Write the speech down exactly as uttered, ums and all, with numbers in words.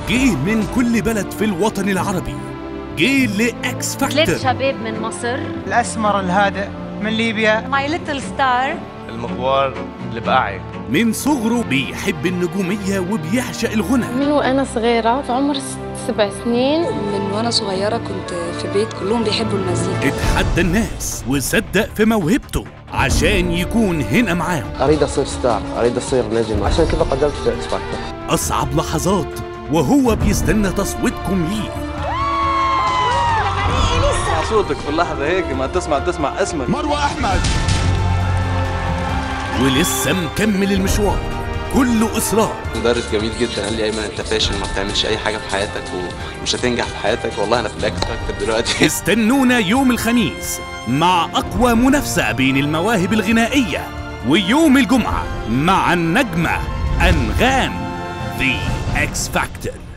جه من كل بلد في الوطن العربي، جه لإكس فاكتور. ثلاث شباب من مصر، الأسمر الهادئ من ليبيا، ماي ليتل ستار، المغوار البقعي. من صغره بيحب النجومية وبيعشق الغنى. من وأنا صغيرة في عمر سبع سنين. من وأنا صغيرة كنت في بيت كلهم بيحبوا المزيكا. اتحدى الناس وصدق في موهبته عشان يكون هنا معاهم. أريد أصير ستار، أريد أصير نجم، عشان كذا قدمت في إكس فاكتور. أصعب لحظات وهو بيستنى تصويتكم ليه. اسمع صوتك في اللحظة هيك ما تسمع تسمع اسمك مروة أحمد. ولسه مكمل المشوار كله إصرار. مدرس جميل جدا قال لي ايمن انت فاشل، ما بتعملش اي حاجه في حياتك ومش هتنجح في حياتك. والله انا في الاكس فاكتور دلوقتي. استنونا يوم الخميس مع اقوى منافسه بين المواهب الغنائيه، ويوم الجمعه مع النجمه انغام. The X Factor.